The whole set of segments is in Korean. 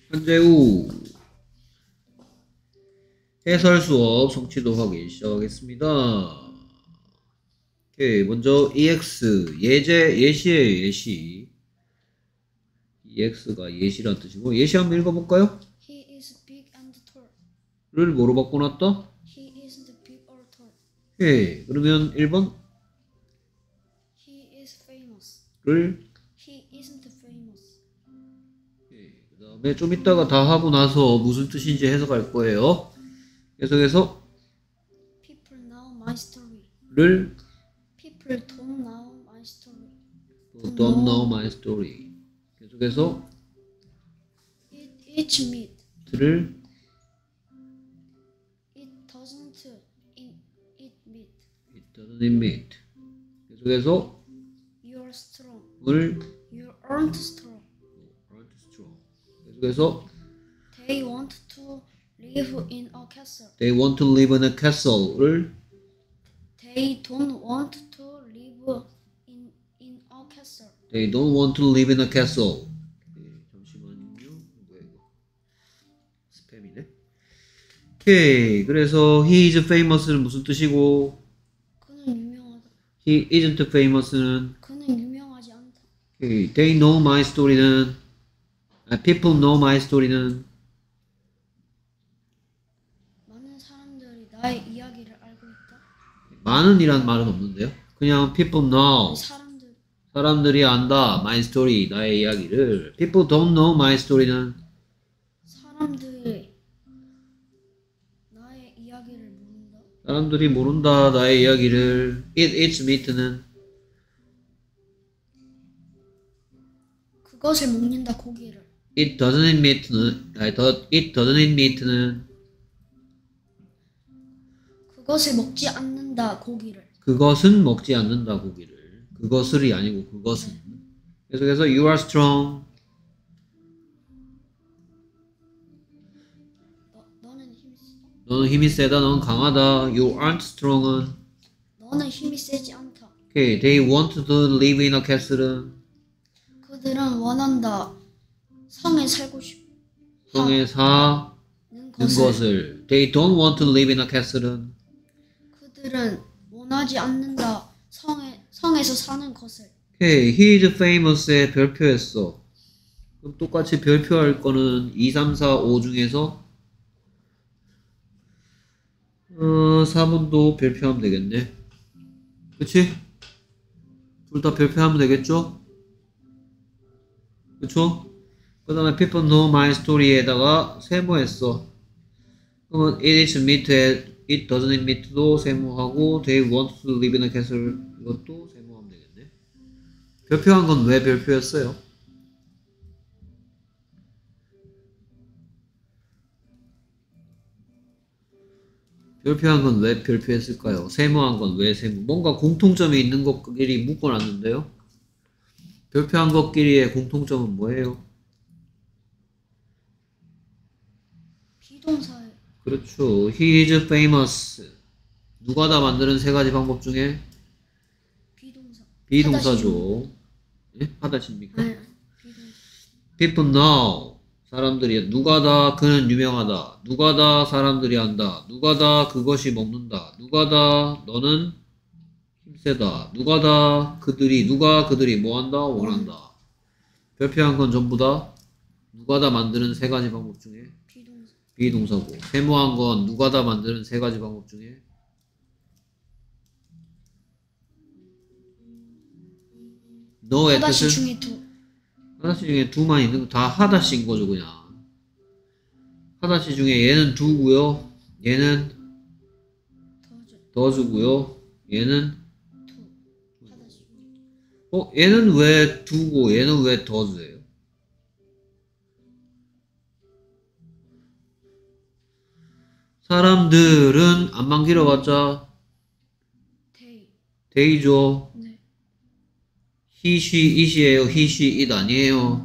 현재우 해설 수업 성취도 확인 시작하겠습니다. 오케이, 먼저 EX 예시예요. 예시. EX가 예시란 뜻이고, 예시 한번 읽어볼까요? He is big and tall. 를 뭐로 바꿔놨다? He isn't big or tall. 오케이, 그러면 1번 He is famous. 를 He isn't famous. 그 다음에 좀 이따가 다 하고 나서 무슨 뜻인지 해석할 거예요. 계속해서 People know my story. 를 People don't know my story. don't know my story. 계속해서 It eats meat. 를 It doesn't eat meat. it doesn't eat meat. 계속해서 You're strong. 을 You aren't strong. aren't strong. 계속해서 They want to live in a castle. they want to live in a castle를 They don't want to live in a castle. they don't want to live in a castle. 잠시만요. 뭐야 이거? 스팸이네. 오케이. 그래서 he is famous는 무슨 뜻이고 그는 유명하다. he isn't famous는 그는 유명하지 않다. 오케이. they know my story는 people know my story는 많은 사람들이 나의 이야기를 알고 있다. 많은이란 말은 없는데요. 그냥 people know 사람들이 안다 my story 나의 이야기를 people don't know my story는 사람들이 나의 이야기를 모른다. 사람들이 모른다 나의 이야기를 it eats meat는 그것을 먹는다 고기를. it doesn't eat meat는 it doesn't eat meat는 그것을 먹지 않는다 고기를. 그것은 먹지 않는다 고기를 그것을이 아니고 그것은. 계속해서 you are strong 너는 힘이 세다 너는 강하다 you aren't strong은 너는 힘이 세지 않다. okay they want to live in a castle은 그들은 원한다 성에 살고 싶 성에 사는 것을 they don't want to live in a castle은 그들은 원하지 않는다 성에서 사는 것을. okay he is famous의 별표했어. 그럼 똑같이 별표할 거는 2, 3, 4, 5 중에서 4번도 별표하면 되겠네. 그치? 둘 다 별표하면 되겠죠? 그쵸? 그 다음에 people know my story에다가 세모했어. 그러면 it is meat에 it doesn't eat meat도 세모하고 they want to live in a castle 이것도 세모하면 되겠네. 별표한 건 왜 별표였어요? 별표한 건 왜 별표했을까요? 세모한 건 왜 세모? 뭔가 공통점이 있는 것끼리 묶어놨는데요. 별표한 것끼리의 공통점은 뭐예요? 비동사에. 그렇죠. He is famous. 누가 다 만드는 세 가지 방법 중에 비동사. 비동사죠. 예? 하다십니까? 네. 비동사. People know. 사람들이 누가 다 그는 유명하다. 누가 다 사람들이 한다. 누가 다 그것이 먹는다. 누가 다 너는 힘세다. 누가 다 누가 그들이 뭐한다? 원한다. 별표한 건 전부 다 누가 다 만드는 세 가지 방법 중에 비동사고 세모한 건 누가 다 만드는 세 가지 방법 중에 너의 하다시 뜻은 중에 두. 하다시 중에 두만 있는 거 다 하다시인 거죠 그냥. 하다시 중에 얘는 두고요. 얘는 더즈고요. 얘는 하다시. 얘는 왜 두고 얘는 왜 더즈예요? 사람들은 안만 길어봤자 데이죠. 네. he, she, it이에요. he, she, it 아니에요.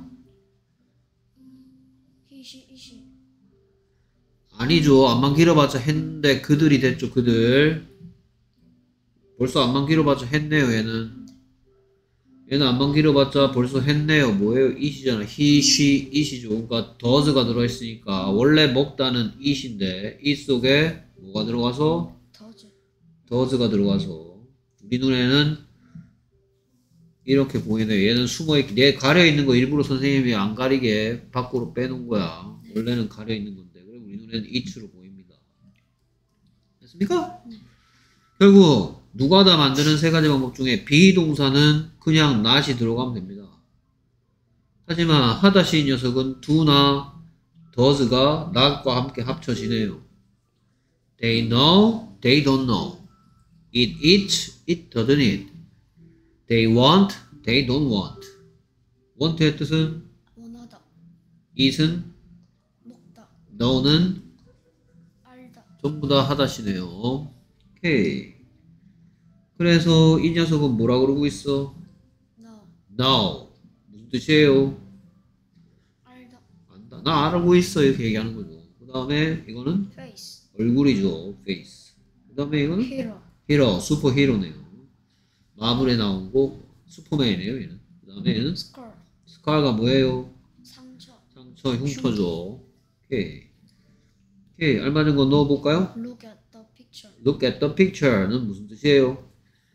he, she. 아니죠. 안만 길어봤자 했는데 그들이 됐죠. 그들. 벌써 안만 길어봤자 했네요. 얘는. 얘는 안만 길어봤자 벌써 했네요. 뭐예요? it이잖아. he, she, it이죠. 그러니까 does가 들어있으니까 원래 먹다는 it인데 it 속에 뭐가 들어가서? 더즈. does가 들어가서 우리 눈에는 이렇게 보이네요. 얘는 숨어있기, 얘 가려있는 거 일부러 선생님이 안 가리게 밖으로 빼놓은 거야. 원래는 가려있는 건데. 그럼 우리 눈에는 it로 보입니다. 됐습니까? 네. 결국 누가다 만드는 세 가지 방법 중에 비동사는 그냥 not이 들어가면 됩니다. 하지만 하다시 이 녀석은 do나 does가 not과 함께 합쳐지네요. They know, they don't know. It eats, it doesn't eat. They want, they don't want. want의 뜻은 원하다. eat은 먹다. know는 알다. 전부 다 하다시네요. 오케이. 그래서 이 녀석은 뭐라 그러고 있어? No. Now. 무슨 뜻이에요? 알다. 안다. 나 알고 있어. 이렇게 얘기하는 거죠. 그 다음에 이거는 Face. 얼굴이죠. face. 그 다음에 이거는 Hero. 히로. 슈퍼히로네요. 마블에 나온 거 슈퍼맨이네요. 얘는. 그 다음에 얘는 Scar. 스카가 뭐예요? 상처. 상처, 흉터죠. 오케이. 오케이. 알맞은 거 넣어볼까요? Look at the picture. Look at the picture는 무슨 뜻이에요?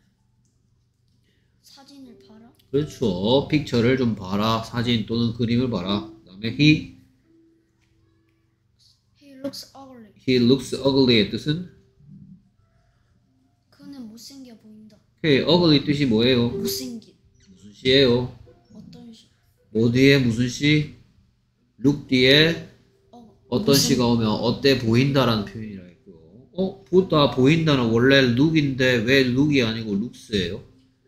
사진을 봐라. 그렇죠. 픽처를 좀 봐라. 사진 또는 그림을 봐라. 그 다음에 he looks ugly. looks ugly의 뜻은? 그는 못생겨 보인다. 오케이. ugly 뜻이 뭐예요? 못생긴. 무슨 시예요? 어떤 시? 뭐 뒤에 무슨 시? look 뒤에 어떤 무슨- 시가 오면 어때 보인다라는 표현이라 했고요. 보다 보인다는 원래 look인데 왜 look이 아니고 looks예요?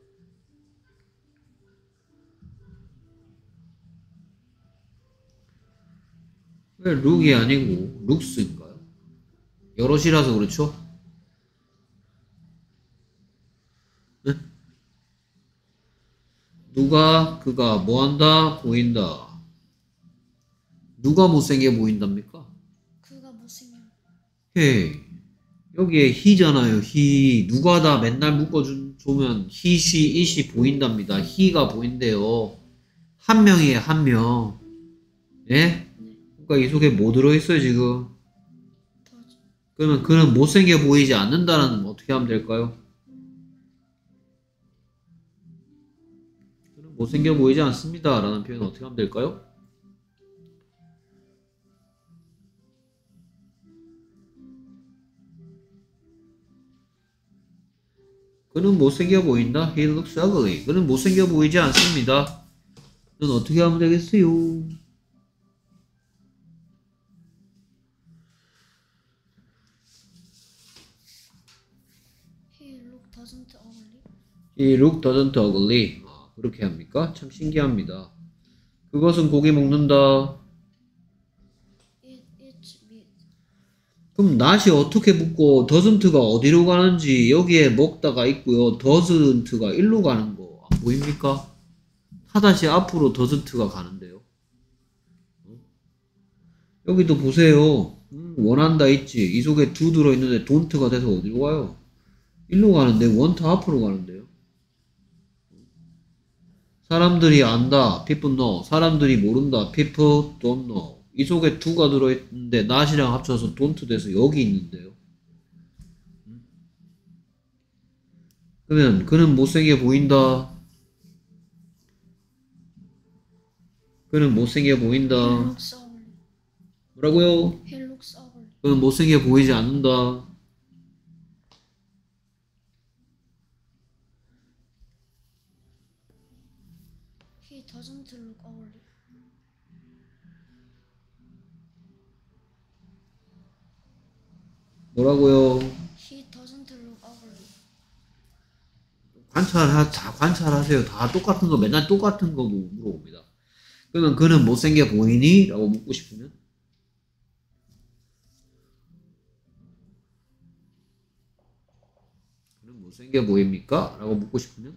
왜 look이 아니고 looks인가요? 여럿이라서 그렇죠? 네? 누가 그가 뭐한다? 보인다. 누가 못생겨 보인답니까? 그가 못생겨. 헤이. 여기에 he잖아요. he. 누가 다 맨날 묶어주면 he, she, it이 보인답니다. he가 보인대요. 한 명이에요. 한 명. 예? 그러니까 이 속에 뭐 들어있어요 지금? 더즈. 그러면 그는 못생겨 보이지 않는다는 어떻게 하면 될까요? 그는 못생겨 보이지 않습니다 라는 표현은 어떻게 하면 될까요? 그는 못생겨 보인다. He looks ugly. 그는 못생겨 보이지 않습니다. 그는 어떻게 하면 되겠어요? He look doesn't ugly. He look doesn't ugly. 그렇게 합니까? 참 신기합니다. 그것은 고기 먹는다. It eats meat. 그럼 not이 어떻게 붙고 doesn't가 어디로 가는지 여기에 먹다가 있고요. doesn't가 일로 가는 거 안 보입니까? 하다시 앞으로 doesn't가 가는데요. 여기도 보세요. 원한다 있지. 이 속에 do 들어있는데 don't가 돼서 어디로 가요? 일로 가는데 want 앞으로 가는데요. 사람들이 안다. people know. 사람들이 모른다. people don't know. 이 속에 do가 들어있는데 not이랑 합쳐서 don't 돼서 여기 있는데요. 그러면 그는 못생겨 보인다. 그는 못생겨 He 보인다. looks ugly. 뭐라고요? He looks ugly. 그는 못생겨 보이지 않는다. He doesn't look ugly. 뭐라고요? He doesn't look ugly. 다 관찰하세요. 다 똑같은 거, 맨날 똑같은 거 물어봅니다. 그러면 그는 못생겨 보이니? 라고 묻고 싶으면? 그는 못생겨 보입니까? 라고 묻고 싶으면?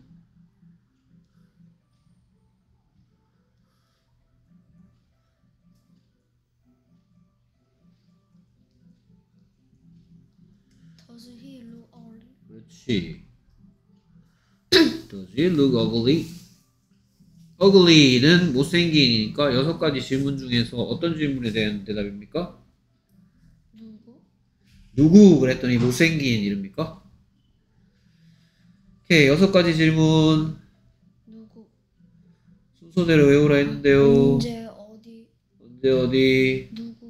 Does he look ugly? 그렇지. Does he look ugly? ugly는 못생긴이니까 6가지 질문 중에서 어떤 질문에 대한 대답입니까? 누구? 누구 그랬더니 못생긴 이릅니까? 오케이, 6가지 질문 누구? 순서대로 외우라 했는데요. 언제 어디? 언제 어디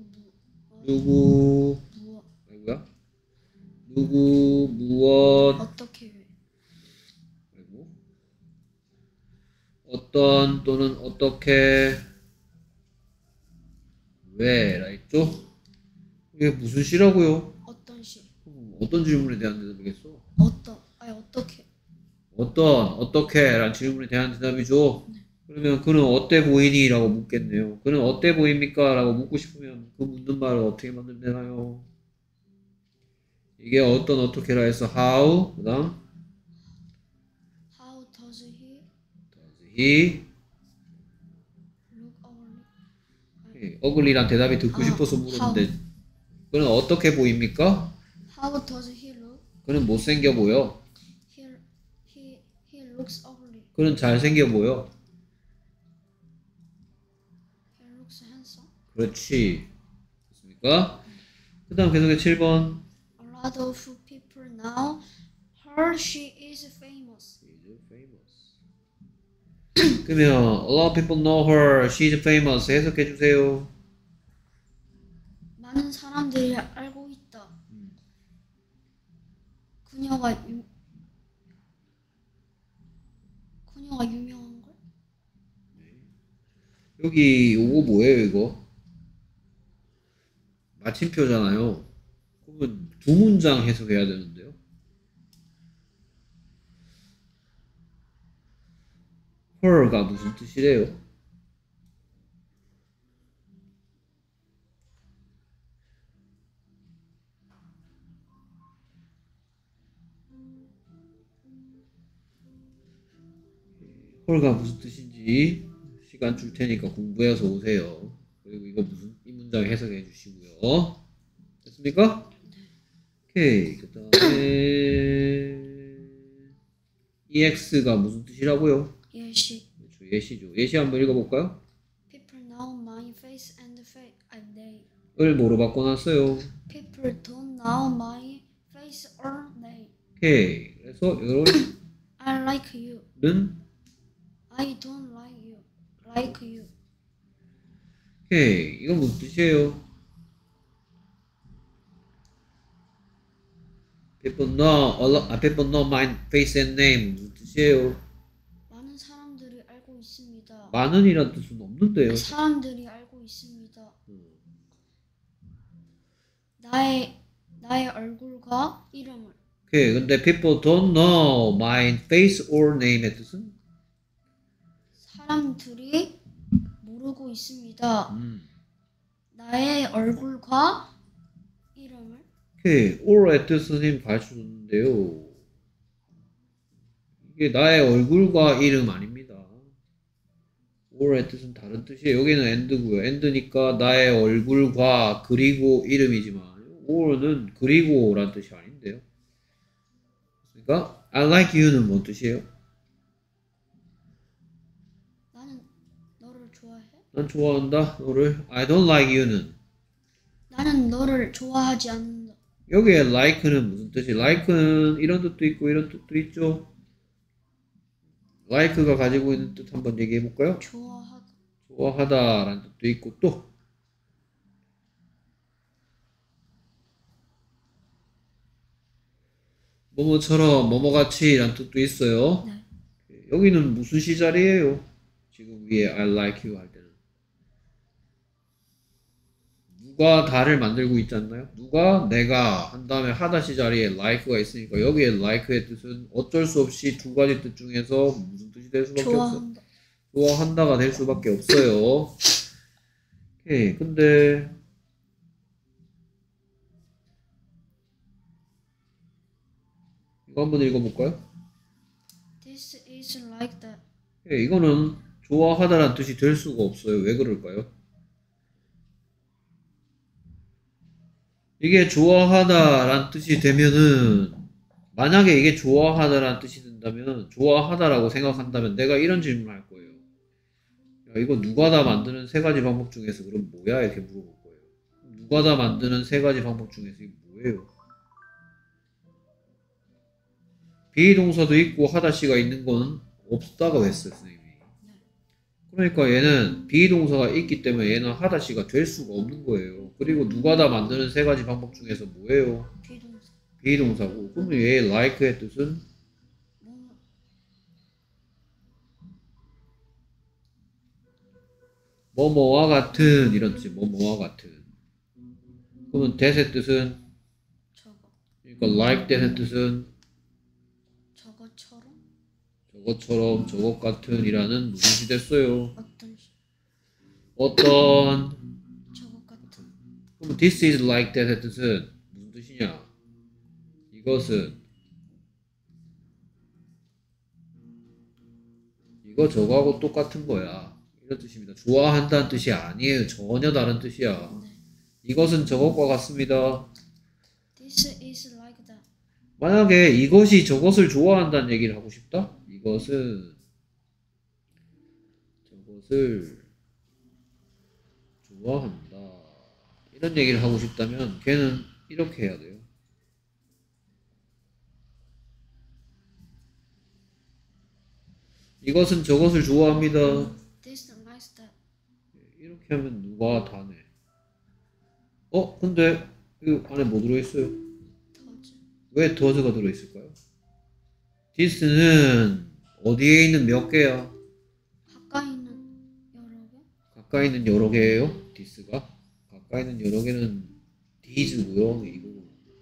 누구 무엇? 아이고야 누구 무엇 어떻게 왜? 아이고 어떤 또는 어떻게 왜라 했죠? 이게 무슨 시라고요? 어떤 시? 어떤 질문에 대한 대답이겠어? 어떻게? 어떻게 라는 질문에 대한 대답이죠. 그러면 그는 어때 보이니? 라고 묻겠네요. 그는 어때 보입니까? 라고 묻고 싶으면 그 묻는 말을 어떻게 만들면 되나요? 이게 어떻게라 해서 how 그 다음 How does he look ugly? ugly란 대답이 듣고 싶어서 물었는데 그는 어떻게 보입니까? How does he look? 그는 못생겨 보여. He looks ugly. 그는 잘생겨 보여. He looks handsome. 그렇지. 됐습니까? 그 다음 계속해 7번. A lot of people now heard she is famous. 그러면 a lot of people know her, she's famous 해석해 주세요. 많은 사람들이 알고 있다. 그녀가 유명한 걸? 여기 요거 뭐예요 이거? 마침표잖아요. 그러면 두 문장 해석해야 되는데요. her가 무슨 뜻이래요? her가 무슨 뜻인지 시간 줄 테니까 공부해서 오세요. 그리고 이거 이 문장 해석해 주시고요. 됐습니까? 오케이. 그 다음에 EX가 무슨 뜻이라고요? 예시. 그렇죠. 예시죠. 예시 한번 읽어볼까요? People know my face and they. 을 뭐로 바꿔놨어요? People don't know my face or name. 오케이. 그래서 이거는 I like you. I don't like you. Like you. 오케이. 이건 무슨 뜻이에요? People know my face and name 무슨 뜻이에요? 많은 사람들이 알고 있습니다. 많은이란 뜻은 없는데요. 사람들이 알고 있습니다. 나의 얼굴과 이름을. 오케이. 근데 people don't know my face or name의 뜻은? 사람들이 모르고 있습니다. 나의 얼굴과 이름을. 오케이. or의 뜻은 선생님 가르쳐 줬는데요. 이게 나의 얼굴과 이름 아닙니다. or의 뜻은 다른 뜻이에요. 여기는 and고요. and니까 나의 얼굴과 그리고 이름이지만 or는 그리고 라는 뜻이 아닌데요. 그러니까 I like you는 뭔 뜻이에요? 나는 너를 좋아해? 난 좋아한다. 너를. I don't like you는? 나는 너를 좋아하지 않는다. 여기에 like는 무슨 뜻이? like는 이런 뜻도 있고 이런 뜻도 있죠. like가 가지고 있는 뜻 한번 얘기해 볼까요? 좋아하다 라는 뜻도 있고 또 뭐뭐처럼 뭐뭐같이 라는 뜻도 있어요. 네. 여기는 무슨 시자리예요? 지금 위에 I like you 할 때는 누가 다를 만들고 있지 않나요? 누가 내가 한 다음에 하다 시자리에 like가 있으니까 여기에 like의 뜻은 어쩔 수 없이 두 가지 뜻 중에서 무슨 뜻이 될 수밖에 없어요. 좋아한다가 될 수밖에 없어요. 오케이. 근데 이거 한번 읽어볼까요? This is like that. 예, 이거는 좋아하다라는 뜻이 될 수가 없어요. 왜 그럴까요? 이게 좋아하다라는 뜻이 되면은 만약에 이게 좋아하다라는 뜻이 된다면 좋아하다라고 생각한다면 내가 이런 질문을 할 거예요. 야, 이거 누가 다 만드는 세 가지 방법 중에서 그럼 뭐야? 이렇게 물어볼 거예요. 누가 다 만드는 세 가지 방법 중에서 이게 뭐예요? 비동사도 있고 하다시가 있는 건 없다고 했어요, 선생님이. 그러니까 얘는 비동사가 있기 때문에 얘는 하다시가 될 수가 없는 거예요. 그리고 누가 다 만드는 세 가지 방법 중에서 뭐예요? 비동사. 비동사고. 그러면 얘 like의 뜻은 뭐뭐와 같은 이런 뜻이 뭐뭐와 같은. 그러면 that의 뜻은 저거. 그러니까 like that의 뜻은 저것처럼. 저것처럼 저것 같은 이라는 무슨 시 됐어요? 어떤 시? 어떤 저것 같은. 그럼 this is like that의 뜻은 무슨 뜻이냐? 이것은 이거 저거하고 똑같은 거야. 이런 뜻입니다. 좋아한다는 뜻이 아니에요. 전혀 다른 뜻이야. 네. 이것은 저것과 같습니다. This is like that. 만약에 이것이 저것을 좋아한다는 얘기를 하고 싶다? 이것은 저것을 좋아한다. 이런 얘기를 하고 싶다면 걔는 이렇게 해야 돼요. 이것은 저것을 좋아합니다. This likes that. 이렇게 하면 누가 다네. 근데 이 안에 뭐 들어있어요? Does. 왜 does가 들어있을까요? this는 어디에 있는 몇 개야? 가까이 있는 여러 개? 가까이 있는 여러 개예요? this가? 가까이 있는 여러 개는 these고요. 이거.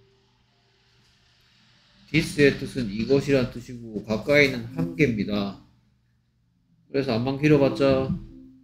this의 뜻은 이것이란 뜻이고 가까이 있는 한 개입니다. 그래서 안만 길어봤자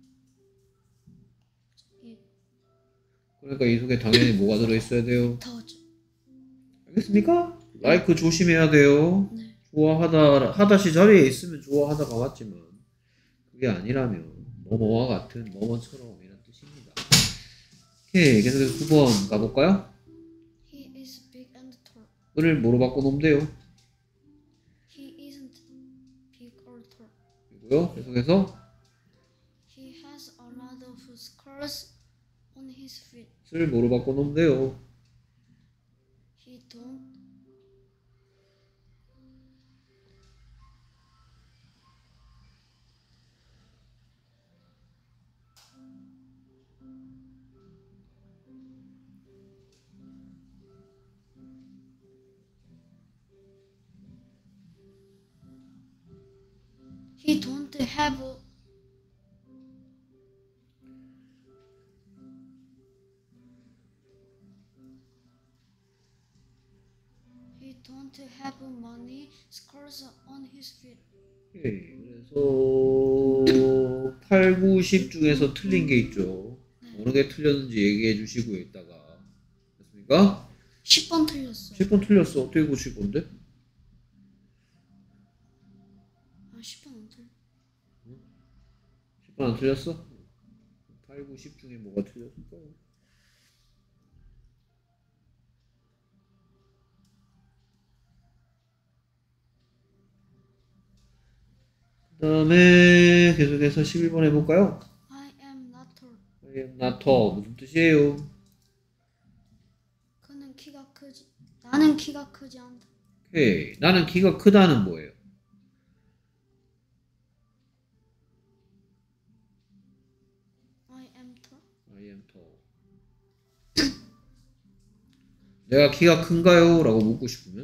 그러니까 이 속에 당연히 뭐가 들어있어야 돼요? Does. 알겠습니까? like 조심해야 돼요. 네. 좋아하다 하다시 자리에 있으면 좋아하다가 맞지만 그게 아니라면 뭐뭐와 같은 뭐뭐처럼 이런 뜻입니다. 오케이 계속해서 9번 가볼까요? He is big and tall. 을 뭐로 바꿔놓으면 돼요? He isn't big or tall. 그리고요 계속해서 He has a lot of scars on his feet. 을 뭐로 바꿔놓으면 돼요? He don't. He don't have. He don't have many scars on his feet. 오케이 그래서 8, 9, 10 중에서 틀린 게 있죠. 어느 게 틀렸는지 얘기해 주시고요 이따가. 됐습니까? 10번 틀렸어요. 10번 틀렸어. 어떻게 고칠 건데? 아, 10번 안 틀렸. 10번 안 틀렸어? 8, 9, 10 중에 뭐가 틀렸을까? 그 다음에 계속해서 11번 해볼까요? I am not tall. I am not tall. 무슨 뜻이에요? 그는 키가 크지. 나는 키가 크지 않다. 오케이. 나는 키가 크다는 뭐예요? I am tall. I am tall. 내가 키가 큰가요? 라고 묻고 싶으면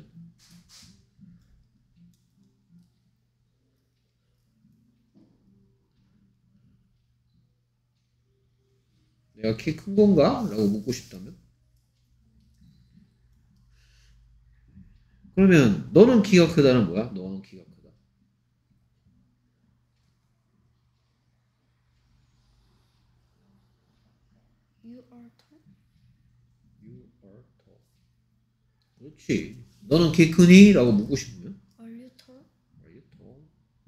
내가 키 큰 건가? 라고 묻고 싶다면 그러면 너는 키가 크다는 뭐야? 너는 키가 크다. You are tall. You are tall. 그렇지. 너는 키 크니? 라고 묻고 싶으면 Are you tall? Are you tall?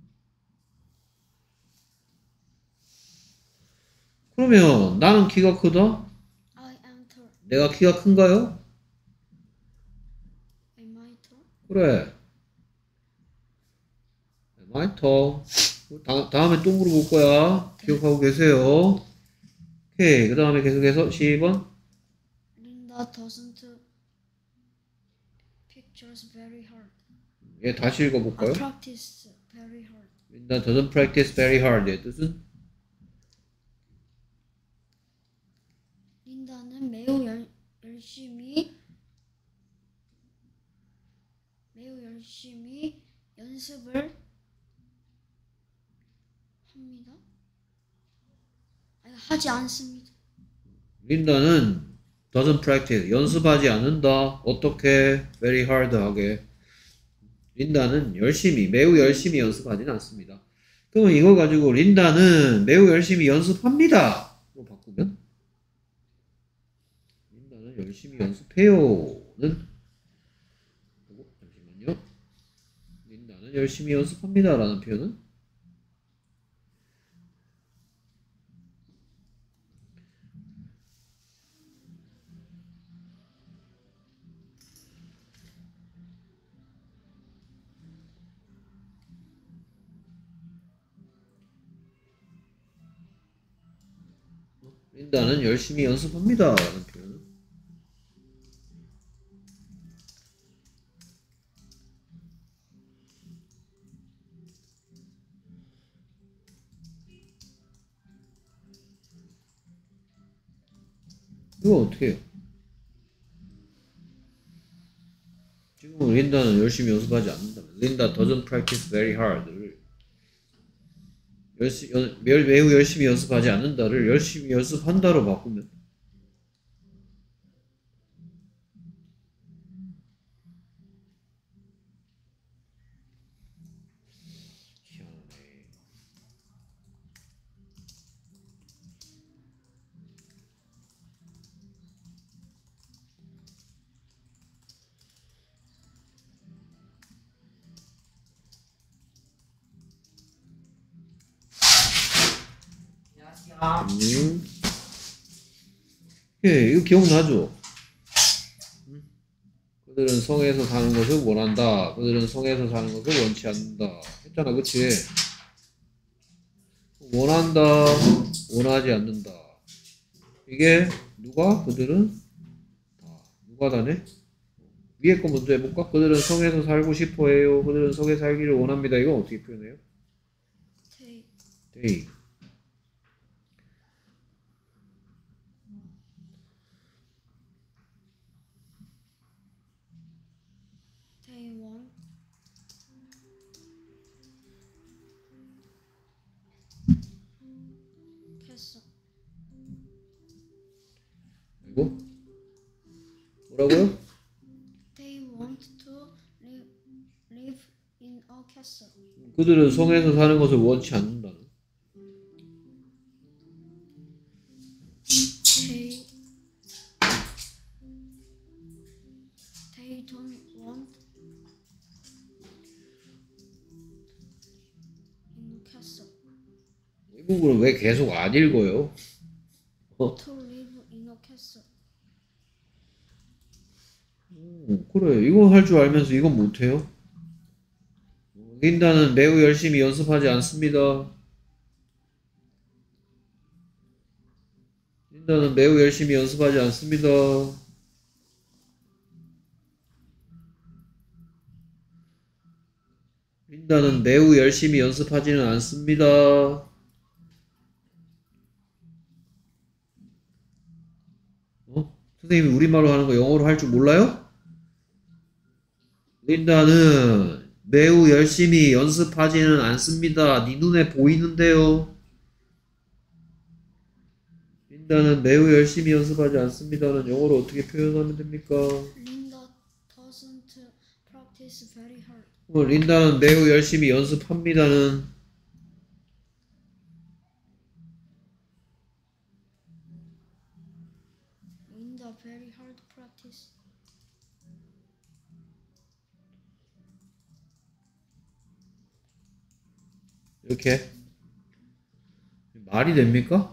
그러면 나는 키가 크다? I am tall. 내가 키가 큰가요? Am I tall? 그래. Am I tall? 다음에 또 물어볼 거야. 기억하고 계세요. 오케이. 그 다음에 계속해서 10번. Linda doesn't pictures very hard. 얘 다시 읽어볼까요? Practice very hard. Linda doesn't practice very hard. 의 뜻은? 린다는 매우 열심히 연습을 합니다. 아니, 하지 않습니다. 린다는 doesn't practice. 연습하지 않는다. 어떻게? very hard 하게. 린다는 매우 열심히 연습하지는 않습니다. 그러면 이거 가지고 린다는 매우 열심히 연습합니다. 로 바꾸면 린다는 열심히 연습해요는 잠시만요. 린다는 열심히 연습합니다 라는 표현은 린다는 열심히 연습합니다 라는 표현. 이거 어떻게 해요? 지금 린다는 열심히 연습하지 않는다면 린다 doesn't practice very hard를 매우 열심히 연습하지 않는다를 열심히 연습한다로 바꾸면 희한하네. 예, 이거 기억나죠? 그들은 성에서 사는 것을 원한다. 그들은 성에서 사는 것을 원치 않는다. 했잖아, 그치? 원한다, 원하지 않는다. 이게 누가? 그들은 누가 다네? 위에 거 먼저 해볼까? 그들은 성에서 살고 싶어 해요. 그들은 성에 살기를 원합니다. 이건 어떻게 표현해요? They. They want castle. 이거? 뭐라고요? They want to live in a castle. 그들은 성에서 사는 것을 원치 않는다는. They don't want in a castle. 이 부분은 왜 계속 안 읽어요? To live in a castle. 그래, 이거 할 줄 알면서 이건 못해요? 린다는 매우 열심히 연습하지 않습니다. 린다는 매우 열심히 연습하지 않습니다. 린다는 매우 열심히 연습하지는 않습니다. 선생님이 우리말로 하는 거 영어로 할 줄 몰라요? 린다는 매우 열심히 연습하지는 않습니다. 네 눈에 보이는데요. 린다는 매우 열심히 연습하지 않습니다는 영어로 어떻게 표현하면 됩니까? Linda doesn't practice very hard. 린다는 매우 열심히 연습합니다는 Linda very hard practice. 이렇게 말이 됩니까?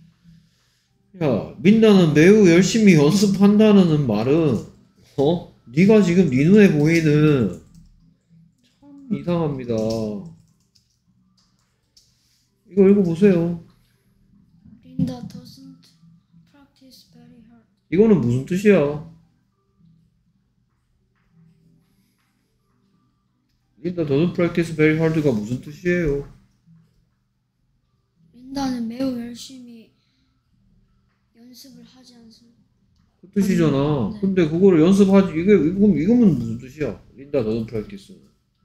야, 린다는 매우 열심히 연습한다는 말은 네가 지금 네 눈에 보이는 참 이상합니다. 이거 읽어보세요. Linda doesn't practice very hard. 이거는 무슨 뜻이야? Linda doesn't practice very hard가 무슨 뜻이에요? 린다는 매우 열심히 연습을 하지 않습니다. 그 뜻이잖아. 네. 근데 그거를 연습하지, 이거는 무슨 뜻이야? Linda doesn't practice.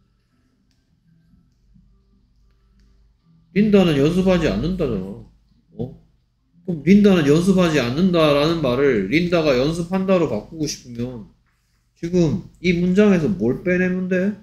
린다는 연습하지 않는다잖아. 어? 그럼 린다는 연습하지 않는다라는 말을 린다가 연습한다로 바꾸고 싶으면 지금 이 문장에서 뭘 빼내면 돼?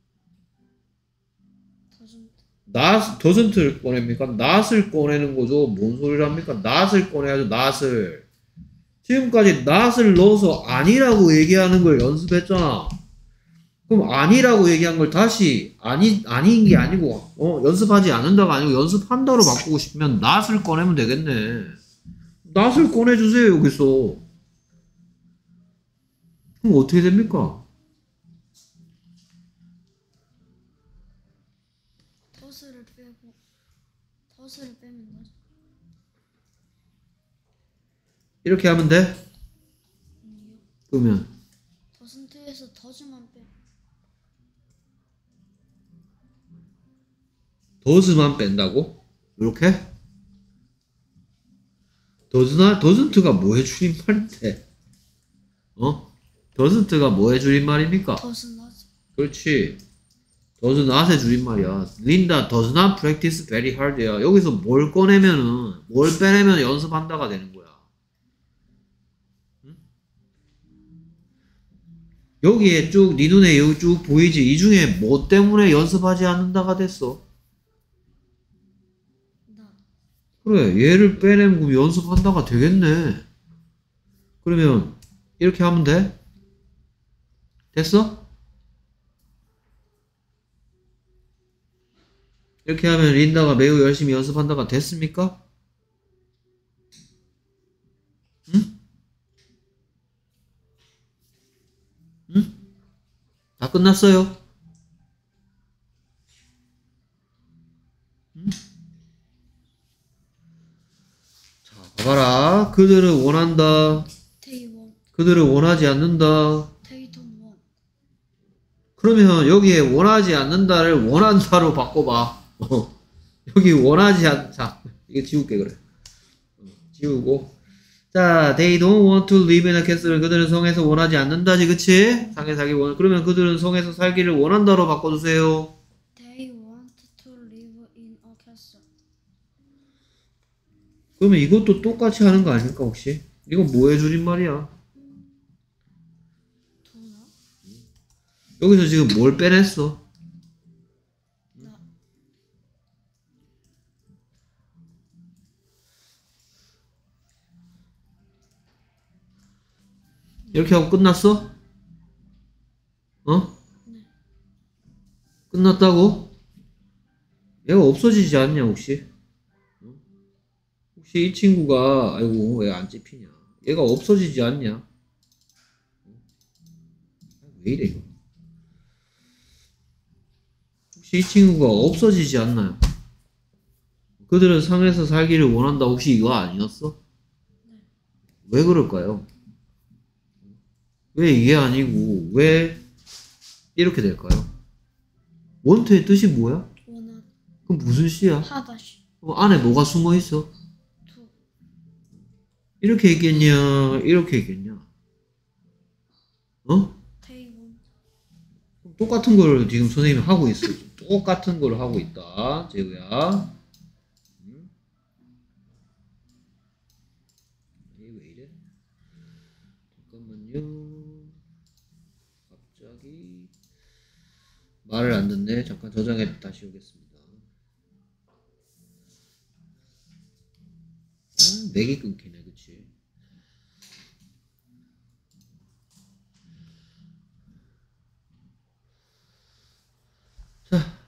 doesn't를 꺼냅니까? not을 꺼내는 거죠. 뭔 소리를 합니까? not을 꺼내야죠. not을. 지금까지 not을 넣어서 아니라고 얘기하는 걸 연습했잖아. 그럼 아니라고 얘기한 걸 다시 아닌 게 아니고 연습하지 않는다가 아니고 연습한다로 바꾸고 싶으면 not을 꺼내면 되겠네. not을 꺼내주세요. 여기서. 그럼 어떻게 됩니까? 더스를 빼면 뭐죠? 이렇게 하면 돼? 그러면 더슨트에서 더즈만 빼. does만 뺀다고? 이렇게? doesn't가 뭐의 줄임말인데? doesn't가 뭐의 줄임말입니까? does not. 그렇지. does not의 줄임말이야. Linda does not practice very hard야. 여기서 뭘 빼내면 연습한다가 되는 거야. 응? 여기에 쭉, 네 눈에 여기 쭉 보이지? 이 중에 뭐 때문에 연습하지 않는다가 됐어? 그래, 얘를 빼내면 그럼 연습한다가 되겠네. 그러면 이렇게 하면 돼? 됐어? 이렇게 하면 린다가 매우 열심히 연습한다가 됐습니까? 응? 응? 다 끝났어요? 응? 자, 봐봐라. 그들은 원한다. They want. 그들은 원하지 않는다. They don't want. 그러면 여기에 원하지 않는다를 원한다로 바꿔봐. 여기 자, 이거 지울게, 그래. 지우고. 자, they don't want to live in a castle. 그들은 성에서 원하지 않는다지, 그치? 상에 살기 그러면 그들은 성에서 살기를 원한다로 바꿔주세요. They want to live in a castle. 그러면 이것도 똑같이 하는 거 아닙니까, 혹시? 이건 뭐의 줄임말이야? 여기서 지금 뭘 빼냈어? 이렇게 하고 끝났어? 네. 끝났다고? 얘가 없어지지 않냐, 혹시? 혹시 이 친구가, 아이고, 왜 안 찝히냐? 얘가 없어지지 않냐? 왜 이래, 이거? 혹시 이 친구가 없어지지 않나요? 그들은 상에서 살기를 원한다. 혹시 이거 아니었어? 네. 왜 그럴까요? 왜 이게 아니고 왜 이렇게 될까요? 원트의 뜻이 뭐야? 원한. 그럼 무슨 시야? 하다시. 그럼 안에 뭐가 숨어 있어? to. 이렇게 있겠냐? 이렇게 있겠냐? They want. 똑같은 걸 지금 선생님이 하고 있어. 똑같은 걸 하고 있다. 재우야. 왜 이래? 잠깐만요. 갑자기 말을 안 듣네. 잠깐 저장해 다시 오겠습니다. 맥이 끊기네, 그치? 자,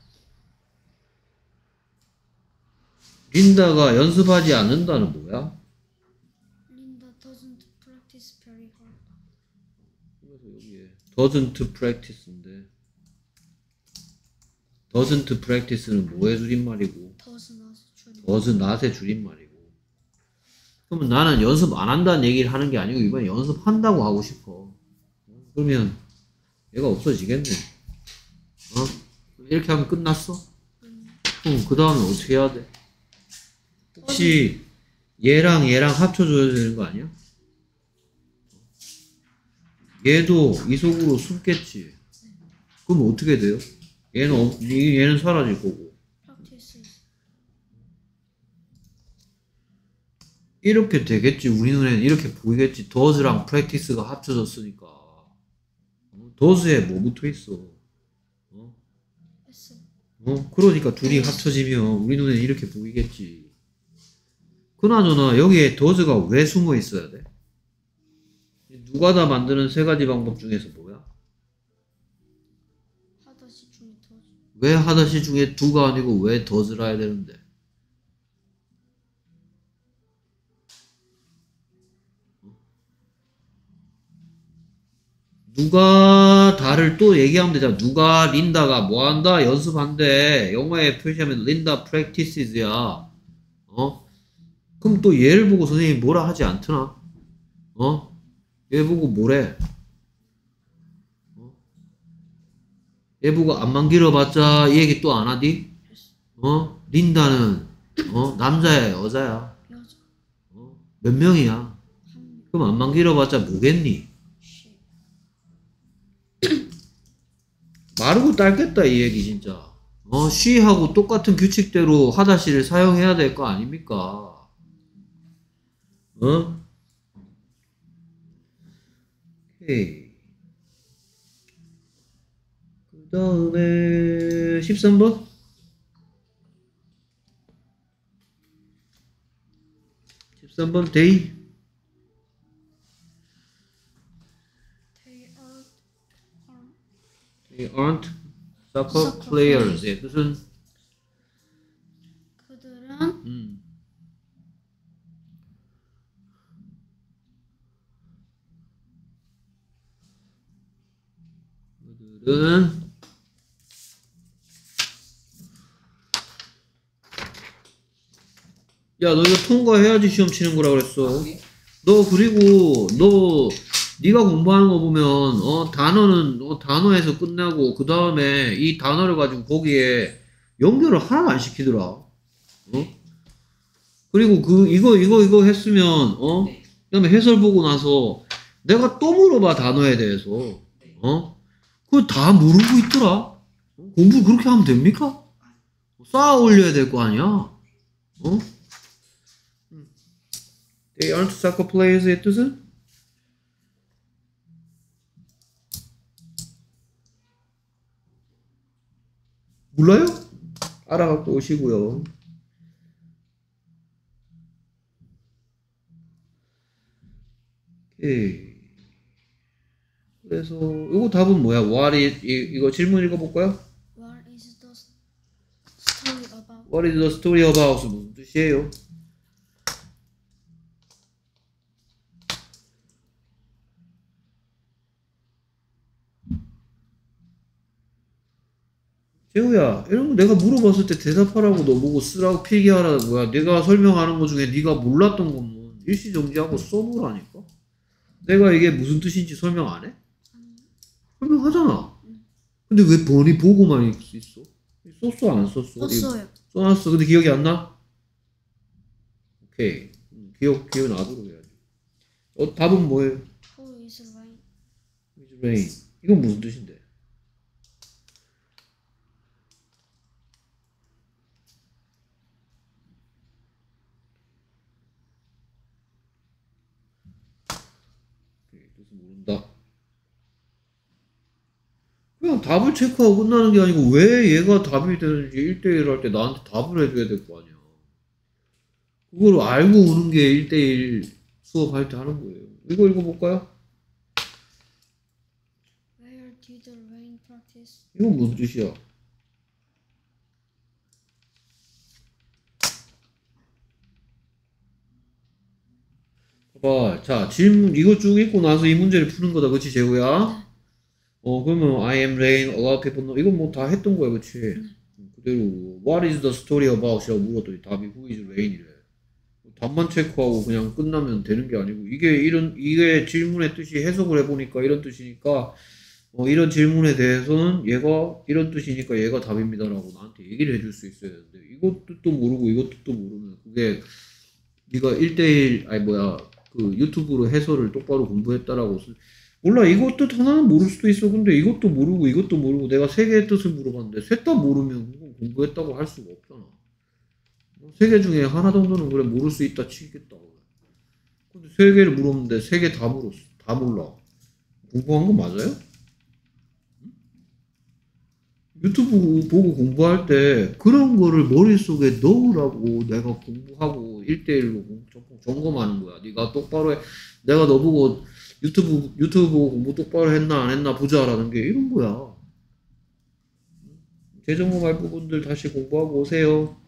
린다가 연습하지 않는다는 뭐야? Linda doesn't practice very hard. 그래서 여기에 doesn't practice인데 doesn't practice는 뭐의 줄임말이고 does not의 줄임말이고 그러면 나는 연습 안 한다는 얘기를 하는 게 아니고 이번에 연습한다고 하고 싶어. 그러면 얘가 없어지겠네. 이렇게 하면 끝났어? 그 다음에 어떻게 해야 돼? 혹시 얘랑 합쳐줘야 되는 거 아니야? 얘도 이 속으로 숨겠지. 그럼 어떻게 돼요? 얘는 사라질 거고. 이렇게 되겠지. 우리 눈에는 이렇게 보이겠지. does랑 practice가 합쳐졌으니까. does에 뭐 붙어 있어? 그러니까 둘이 합쳐지면 우리 눈에는 이렇게 보이겠지. 그나저나 여기에 does가 왜 숨어 있어야 돼? 누가 다 만드는 세 가지 방법 중에서 뭐야? 하다시 중에 does. 왜 하다시 중에 do가 아니고 왜 does라 해야 되는데? 누가 다를 또 얘기하면 되잖아. 누가 린다가 뭐 한다? 연습한대. 영어에 표시하면 린다 practices야. 그럼 또 얘를 보고 선생님이 뭐라 하지 않더나? 얘 보고 뭐래? 얘 보고 안만 길어봤자 이 얘기 또 안 하디? 린다는 남자야 여자야? 여자. 몇 명이야? 그럼 안만 길어봤자 뭐겠니? 마르고 딸겠다 이 얘기 진짜. she하고 똑같은 규칙대로 하다시를 사용해야 될 거 아닙니까? 오케이. 그 다음에 13번? 13번 데이. They aren't soccer players. 예, 뜻은 그들은 그들은 야, 너 이거 통과해야지 시험 치는 거라 그랬어. 너 그리고 너 네가 공부하는 거 보면 단어는 단어에서 끝나고 그 다음에 이 단어를 가지고 거기에 연결을 하나도 안 시키더라. 그리고 이거 했으면 그다음에 해설 보고 나서 내가 또 물어봐 단어에 대해서 그거 다 모르고 있더라. 공부 그렇게 하면 됩니까? 쌓아 올려야 될 거 아니야. They aren't soccer players의 뜻은? 몰라요? 알아갖고 오시고요. 오케이. 그래서 이거 답은 뭐야? 이거 질문 읽어볼까요? What is the story about? What is the story about? 무슨 뜻이에요? 재우야, 이런 거 내가 물어봤을 때 대답하라고 너 보고 쓰라고 필기하라는 거야. 내가 설명하는 거 중에 네가 몰랐던 거면 일시정지하고 써보라니까. 내가 이게 무슨 뜻인지 설명 안 해? 설명하잖아. 근데 왜 번이 보고만 읽을 수 있어? 썼어 안 썼어? 썼어요. 써놨어. 근데 기억이 안 나? 오케이. 기억 나도록 해야지. 답은 뭐예요? Who is rain? Is rain. 이건 무슨 뜻인데? 뜻은 모른다. 그냥 답을 체크하고 끝나는 게 아니고 왜 얘가 답이 되는지 1대1 할 때 나한테 답을 해줘야 될 거 아니야. 그걸 알고 오는 게 1대1 수업할 때 하는 거예요. 이거 읽어볼까요? Where did the rain practice? 이건 무슨 뜻이야? 봐봐. 자, 질문, 이거 쭉 읽고 나서 이 문제를 푸는 거다. 그치, 재우야? 그러면 I am rain, a lot of people know. 이건 뭐 다 했던 거야, 그치? 그대로 What is the story about? 이라고 물었더니 답이 Who is rain이래. 답만 체크하고 그냥 끝나면 되는 게 아니고 이게 질문의 뜻이 해석을 해보니까 이런 뜻이니까 이런 질문에 대해서는 얘가 이런 뜻이니까 얘가 답입니다라고 나한테 얘기를 해줄 수 있어야 되는데 이것 뜻도 모르고 이것 뜻도 모르면 그게 네가 1대1 아니 뭐야 그 유튜브로 해설을 똑바로 공부했다라고 몰라 이것 뜻 하나는 모를 수도 있어. 근데 이것도 모르고 이것도 모르고 내가 세 개의 뜻을 물어봤는데 셋 다 모르면 그건 공부했다고 할 수가 없잖아. 세 개 중에 하나 정도는 그래 모를 수 있다 치겠다. 근데 세 개를 물었는데 세 개 다 물었어. 다 몰라. 공부한 거 맞아요? 유튜브 보고 공부할 때 그런 거를 머릿속에 넣으라고 내가 공부하고 1대1로 점검하는 거야. 네가 똑바로 해. 내가 너보고 유튜브 보고 공부 똑바로 했나 안 했나 보자라는 게 이런 거야. 재정모 말 부분들 다시 공부하고 오세요.